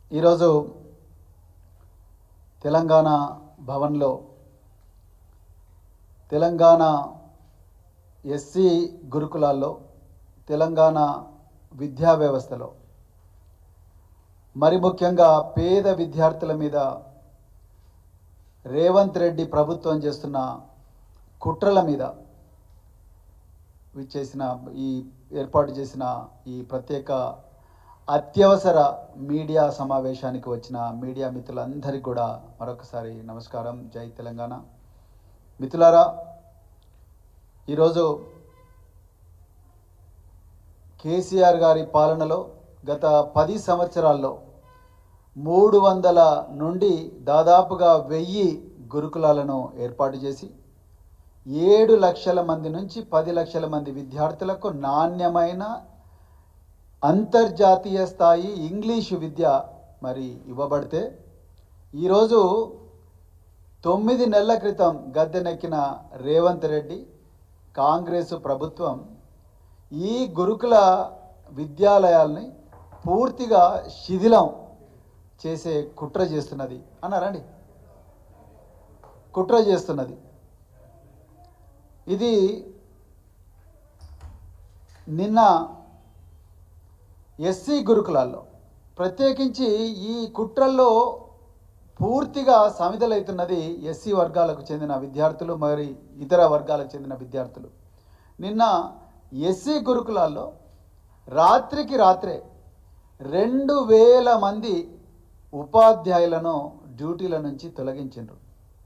ఈరోజు తెలంగాణ భవన్లో తెలంగాణ ఎస్సీ గురుకులాల్లో తెలంగాణ విద్యా వ్యవస్థలో మరి ముఖ్యంగా పేద విద్యార్థుల మీద రేవంత్ రెడ్డి ప్రభుత్వం చేస్తున్న కుట్రల మీద ఏర్పాటు చేసిన ఈ ప్రత్యేక అత్యవసర మీడియా సమావేశానికి వచ్చిన మీడియా మిత్రులందరికీ కూడా మరొకసారి నమస్కారం. జై తెలంగాణ. మిత్రులారా, ఈరోజు కేసీఆర్ గారి పాలనలో గత 10 సంవత్సరాల్లో 300 నుండి దాదాపుగా 1000 గురుకులాలను ఏర్పాటు చేసి 7 లక్షల మంది నుంచి 10 లక్షల మంది విద్యార్థులకు నాణ్యమైన అంతర్జాతీయ స్థాయి ఇంగ్లీషు విద్య మరి ఇవ్వబడితే ఈరోజు 9 నెలల క్రితం గద్దెనెక్కిన రేవంత్ రెడ్డి కాంగ్రెస్ ప్రభుత్వం ఈ గురుకుల విద్యాలయాల్ని పూర్తిగా శిథిలం చేసే కుట్ర చేస్తున్నది అన్నారండి. కుట్ర చేస్తున్నది. ఇది నిన్న ఎస్సీ గురుకులాల్లో ప్రత్యేకించి ఈ కుట్రల్లో పూర్తిగా సమిధలవుతున్నది ఎస్సీ వర్గాలకు చెందిన విద్యార్థులు, మరి ఇతర వర్గాలకు చెందిన విద్యార్థులు. నిన్న ఎస్సీ గురుకులాల్లో రాత్రికి రాత్రే 2000 మంది ఉపాధ్యాయులను డ్యూటీల నుంచి తొలగించారు.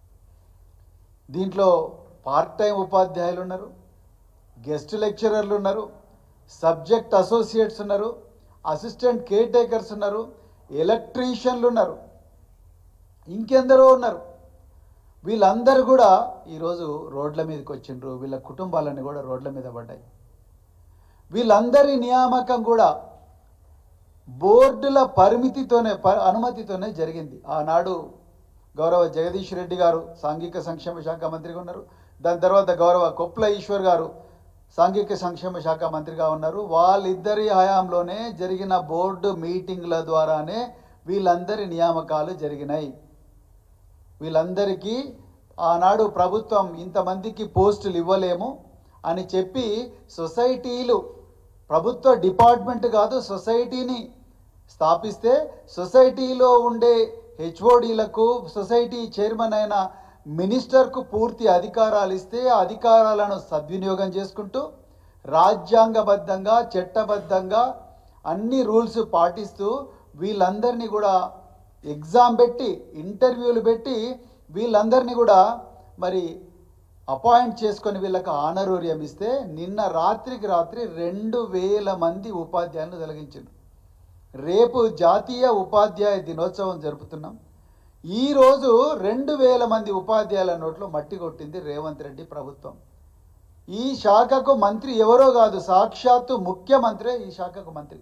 దీంట్లో పార్ట్ టైం ఉపాధ్యాయులు ఉన్నారు, గెస్ట్ లెక్చరర్లు ఉన్నారు, సబ్జెక్ట్ అసోసియేట్స్ ఉన్నారు, అసిస్టెంట్ కేర్ టేకర్స్ ఉన్నారు, ఎలక్ట్రీషియన్లు ఉన్నారు, ఇంకెందరో ఉన్నారు. వీళ్ళందరూ కూడా ఈరోజు రోడ్ల మీదకి వచ్చిండ్రు. వీళ్ళ కుటుంబాలన్నీ కూడా రోడ్ల మీద పడ్డాయి. వీళ్ళందరి నియామకం కూడా బోర్డుల అనుమతితోనే జరిగింది. ఆనాడు గౌరవ జగదీష్ రెడ్డి గారు సాంఘిక సంక్షేమ శాఖ మంత్రిగా ఉన్నారు. దాని తర్వాత గౌరవ కొప్పుల ఈశ్వర్ గారు సాంఘిక సంక్షేమ శాఖ మంత్రిగా ఉన్నారు. వాళ్ళిద్దరి హయాంలోనే జరిగిన బోర్డు మీటింగ్ల ద్వారానే వీళ్ళందరి నియామకాలు జరిగినాయి. వీళ్ళందరికీ ఆనాడు ప్రభుత్వం ఇంతమందికి పోస్టులు ఇవ్వలేము అని చెప్పి సొసైటీలు, ప్రభుత్వ డిపార్ట్మెంట్ కాదు సొసైటీని స్థాపిస్తే సొసైటీలో ఉండే హెచ్ఓడీలకు, సొసైటీ చైర్మన్ అయిన మినిస్టర్కు పూర్తి అధికారాలు ఇస్తే ఆ అధికారాలను సద్వినియోగం చేసుకుంటూ రాజ్యాంగబద్ధంగా, చట్టబద్ధంగా అన్ని రూల్స్ పాటిస్తూ వీళ్ళందరినీ కూడా ఎగ్జామ్ పెట్టి, ఇంటర్వ్యూలు పెట్టి వీళ్ళందరినీ కూడా మరి అపాయింట్ చేసుకొని వీళ్ళకి ఆనరోరియం ఇస్తే నిన్న రాత్రికి రాత్రి 2000 మంది ఉపాధ్యాయులను తొలగించారు. రేపు జాతీయ ఉపాధ్యాయ దినోత్సవం జరుపుతున్నాం. ఈరోజు 2000 మంది ఉపాధ్యాయుల నోట్లో మట్టి కొట్టింది రేవంత్ రెడ్డి ప్రభుత్వం. ఈ శాఖకు మంత్రి ఎవరో కాదు, సాక్షాత్తు ముఖ్యమంత్రే ఈ శాఖకు మంత్రి.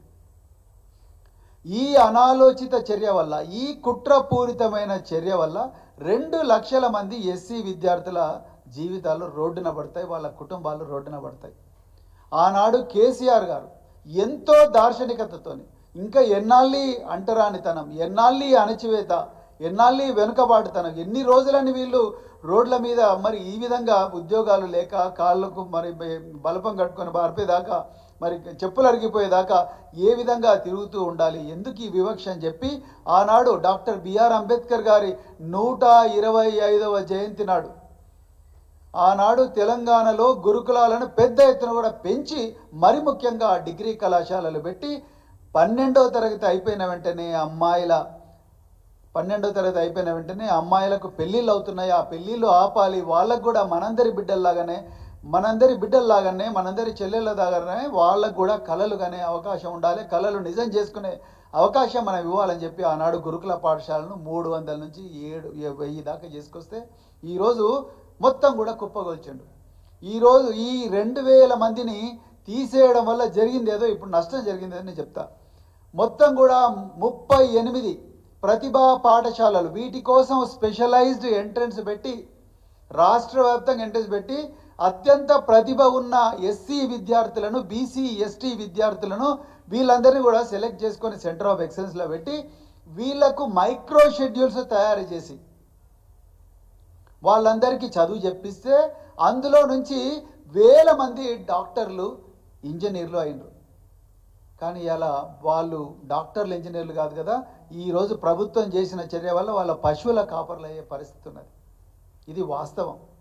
ఈ అనాలోచిత చర్య వల్ల, ఈ కుట్రపూరితమైన చర్య వల్ల 2 లక్షల మంది ఎస్సీ విద్యార్థుల జీవితాలు రోడ్డున పడతాయి, వాళ్ళ కుటుంబాలు రోడ్డున పడతాయి. ఆనాడు కేసీఆర్ గారు ఎంతో దార్శనికతతోని, ఇంకా ఎన్నాళ్ళీ అంటరానితనం, ఎన్నాళ్ళీ అణచివేత, ఎన్నాళ్ళీ వెనుకబాటుతనం, ఎన్ని రోజులని వీళ్ళు రోడ్ల మీద మరి ఈ విధంగా ఉద్యోగాలు లేక కాళ్ళకు మరి బలపం కట్టుకొని బారిపోయేదాకా, మరి చెప్పులు అరిగిపోయేదాకా ఏ విధంగా తిరుగుతూ ఉండాలి, ఎందుకు ఈ వివక్ష అని చెప్పి ఆనాడు డాక్టర్ బిఆర్ అంబేద్కర్ గారి 125వ జయంతి నాడు ఆనాడు తెలంగాణలో గురుకులాలను పెద్ద ఎత్తున కూడా పెంచి, మరి ముఖ్యంగా డిగ్రీ కళాశాలలు పెట్టి 12వ తరగతి అయిపోయిన వెంటనే అమ్మాయిలకు పెళ్ళిళ్ళు అవుతున్నాయి. ఆ పెళ్ళిళ్ళు ఆపాలి. వాళ్ళకు కూడా మనందరి బిడ్డల్లాగానే, మనందరి చెల్లెళ్ళ దగ్గరనే వాళ్ళకు కూడా కళలు కనే అవకాశం ఉండాలి, కళలు నిజం చేసుకునే అవకాశం మనం ఇవ్వాలని చెప్పి ఆనాడు గురుకుల పాఠశాలను 300 నుంచి 1000 దాకా చేసుకొస్తే ఈరోజు మొత్తం కూడా కుప్పగొల్చిండు. ఈరోజు ఈ 2000 మందిని తీసేయడం వల్ల జరిగింది ఏదో ఇప్పుడు నష్టం జరిగిందని నేను చెప్తా. మొత్తం కూడా 38 ప్రతిభా పాఠశాలలు, వీటి కోసం స్పెషలైజ్డ్ ఎంట్రన్స్ పెట్టి, రాష్ట్ర వ్యాప్తంగా ఎంట్రన్స్ పెట్టి అత్యంత ప్రతిభ ఉన్న ఎస్సీ విద్యార్థులను, బీసీ ఎస్టీ విద్యార్థులను వీళ్ళందరినీ కూడా సెలెక్ట్ చేసుకొని సెంటర్ ఆఫ్ ఎక్సలెన్స్లో పెట్టి వీళ్లకు మైక్రో షెడ్యూల్స్ తయారు చేసి వాళ్ళందరికీ చదువు చెప్పిస్తే అందులో నుంచి వేల మంది డాక్టర్లు ఇంజనీర్లు అయినరు. కానీ ఇలా వాళ్ళు డాక్టర్లు ఇంజనీర్లు కాదు కదా, ఈరోజు ప్రభుత్వం చేసిన చర్య వల్ల వాళ్ళ పశువుల కాపర్లు అయ్యే పరిస్థితి ఉన్నది. ఇది వాస్తవం.